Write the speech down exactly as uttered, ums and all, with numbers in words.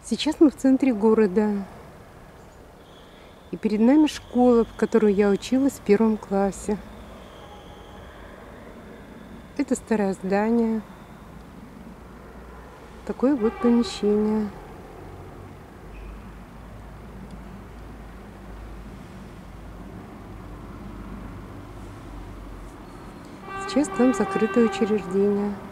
Сейчас мы в центре города. И перед нами школа, в которой я училась в первом классе. Это старое здание. Такое вот помещение. Сейчас там закрытое учреждение.